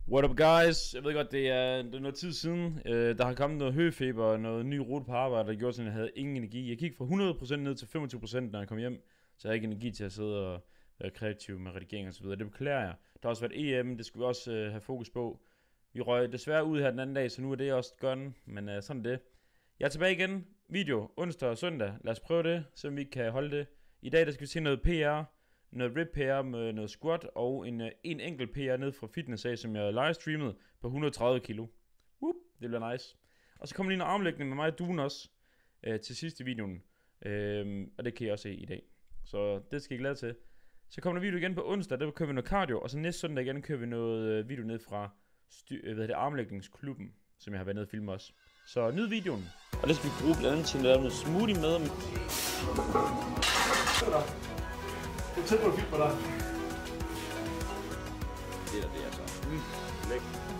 What up guys? Jeg ved godt, det er noget tid siden. Der har kommet noget høfeber og noget ny rute på arbejde, der gjorde sådan, at jeg havde ingen energi. Jeg gik fra 100% ned til 25%, når jeg kom hjem. Så jeg havde ikke energi til at sidde og være kreativ med redigering og så videre. Det beklager jeg. Der har også været EM, det skulle vi også have fokus på. Vi røg desværre ud her den anden dag, så nu er det også gone. Men sådan er det. Jeg er tilbage igen. Video onsdag og søndag. Lad os prøve det, så vi kan holde det. I dag der skal vi se noget PR. Noget rip PR med noget squat og en enkelt PR ned fra fitness af, som jeg livestreamede på 130 kilo. Whoop, det bliver nice. Og så kommer lige en armlægning med mig og Duen også til sidste videoen. Og det kan I også se i dag. Så det skal I glæde til. Så kommer der video igen på onsdag, der kører vi noget cardio. Og så næste søndag igen kører vi noget video ned fra armlægningsklubben, som jeg har været nede og filme også. Så nyd videoen. Og det skal vi bruge blandt andet til at lave noget smoothie med. Det er tæt på at filme dig. Det er det altså. Læk.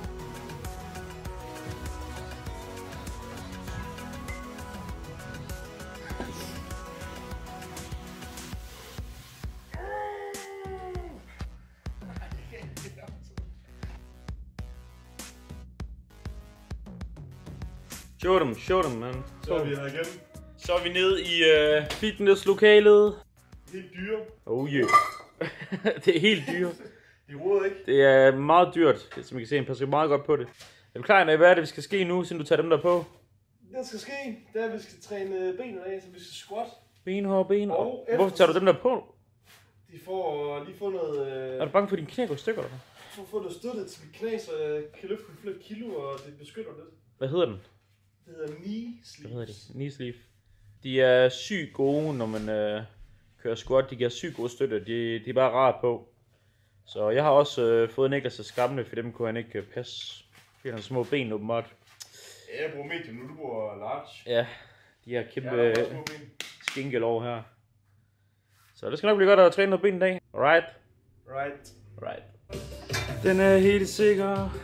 Show them, man. Så er vi her igen. Så er vi nede i fitnesslokalet. Helt dyre. Oh yeah. Det er helt dyrt. De roder ikke. Det er meget dyrt, som I kan se. En passer meget godt på det. Er du klar, hvad er det, vi skal ske nu, siden du tager dem der på? Det skal ske, det er, at vi skal træne benene af, så vi skal squat. Benhårde ben. Og hvorfor tager du dem der på? De får lige få noget... Er du bange for, at dine knæ går i stykker, eller hvad? For at få noget støtte til mit knæ, så jeg kan løfte flere kilo, og det beskytter lidt. Hvad hedder den? Det hedder knee sleeves. Hvad hedder de? Knee sleeve. De er sygt gode, når man kører squat. De giver sygt gode støtte. De er bare rart på. Så jeg har også fået Niklas' gamle, for dem kunne han ikke passe. Fordi han har små ben åbenbart. Ja, jeg bruger medium nu, du bruger large. Ja, de har kæmpe Ja, små ben. skinkelov her. Så det skal nok blive godt at træne noget ben i dag. Alright? Right. Den er helt sikker.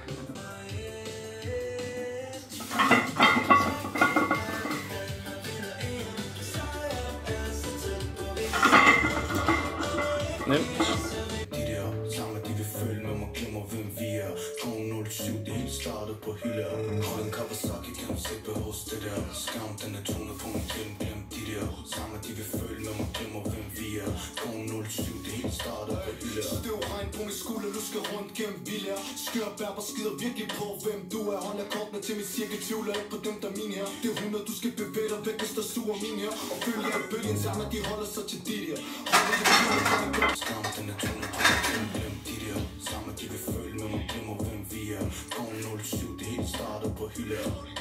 Nemt. De der samme, de vil følge med mig, glemmer hvem vi er. Kong 07, det hele startede på hylde. Hold en Kawasaki, kan du se behov det der. Skam, den er tonet på min glem de der samme, de vil følge med mig, glemmer hvem vi er. Kong 07, det hele startede på hylde. Støv regn på min skulder, du skal rundt gennem viljer. Skør bærber skider virkelig på, hvem du er. Holder kortene til min cirkel, tvivler ikke på dem, der er min her. Det er 100, du skal bevæge dig væk, hvis der suger min her. Og følger af bølgen sammen, de holder sig til de der. Skam, den er tonet på min glem de der samme, de vil følge med mig, glemmer hvem vi er. Kong 07, det hele startede på hylde.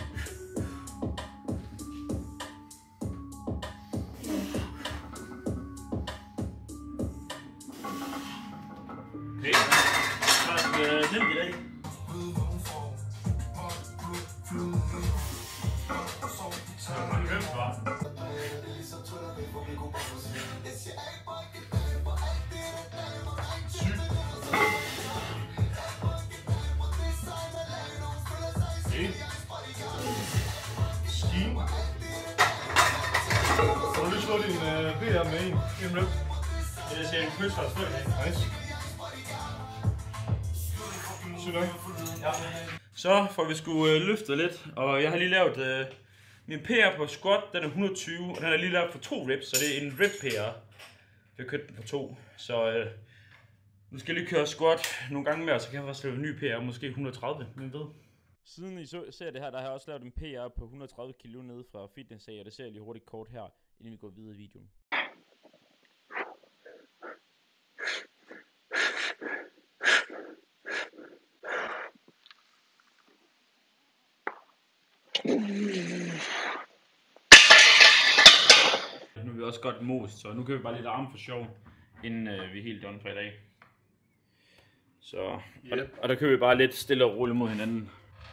Okay, nemt i dag. Så du lige slå din BR med en rep. Det skal en kryds for at spille. Nice. Sygt nok. Ja. Så får vi sgu løftet lidt, og jeg har lige lavet min PR på squat, den er 120, og den er lige lavet for 2 reps, så det er en rep PR. Vi har købt den for 2, så nu skal jeg lige køre squat nogle gange mere, så kan jeg også lave en ny PR, måske 130, men ved. Siden I ser det her, der har jeg også lavet en PR på 130 kilo nede fra fitness af, og det ser jeg lige hurtigt kort her, inden vi går videre i videoen. Nu er vi også godt most, så nu kan vi bare lidt arme for sjov, inden vi er helt done for i dag. Så, og der kører vi bare lidt stille og roligt mod hinanden.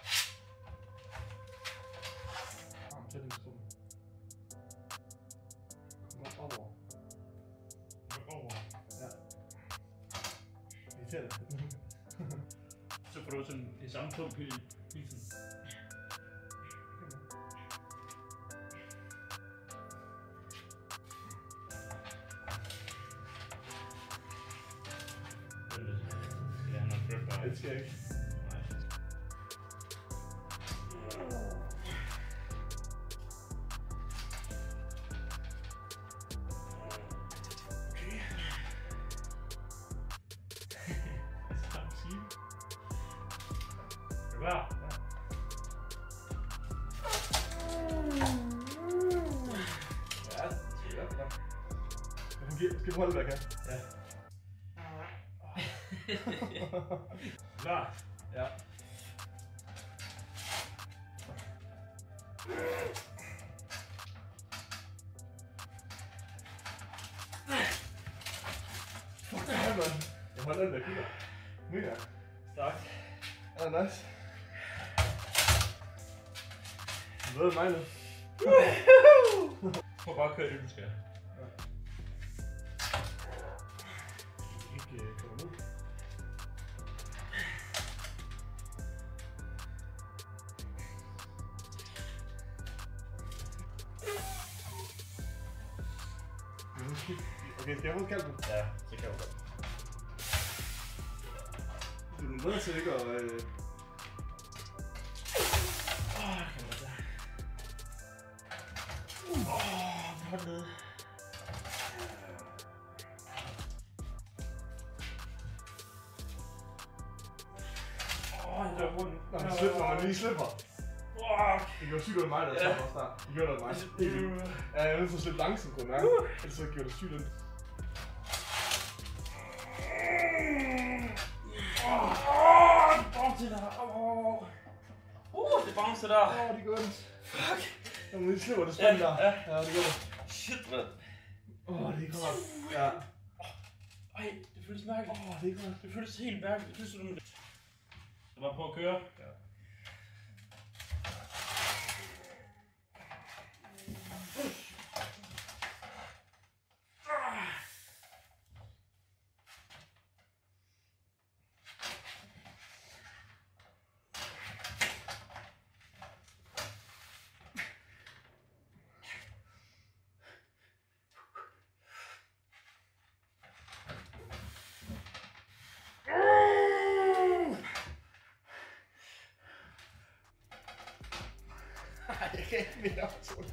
Så får du sådan det samme pump hele tiden. Det skal jeg ikke. du klar? Ja. Ja, det er klar. Skal du holde, hvad jeg kan? Ja. Klar? Ja. Fuck, det er man. Jeg holder den der kigger. Mega. Stærkt. Ja, nice. Du ved mig nu. Prøv bare at køre det, du skal. Ikke kommer ned. Okay, skal jeg få kaldt den? Ja, så kan jeg godt. Du er bedre til ikke at... Hold ned. Jeg dør rundt. Når man lige slipper. Det gjorde sygt ud af mig, der tager også der. Det gjorde det af mig. Ja, jeg er nødt til at slippe langsomt, kunne jeg mærke. Ellers så gjorde det sygt ud. Det bouncer der. Det gør det. Fuck. Når man lige slipper det spændt der. Ja, det gør det. Shit, mand. Det er godt. Ja. Ej, det føles mærkeligt. Det er godt. Det føles helt mærkeligt. Det føles som det. Så bare prøv at køre. Ja. Jeg kan ikke mere optog.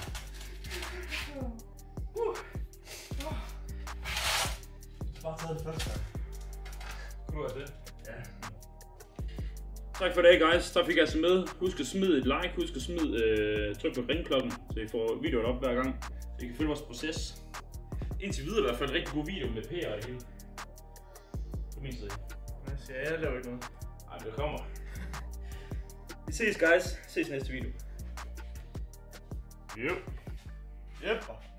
Bare taget det første gang. Kunne du have det? Ja. Tak for det, guys. Så fik jeg altså med. Husk at smide et like. Husk at tryk på ringklokken, så I får videoen op hver gang. Så I kan følge vores proces. Indtil videre i hvert fald en rigtig god video med P og det hele. På min side. Ja, jeg laver ikke noget. Ej, det kommer. Vi ses, guys. Ses næste video. Yep. Yep.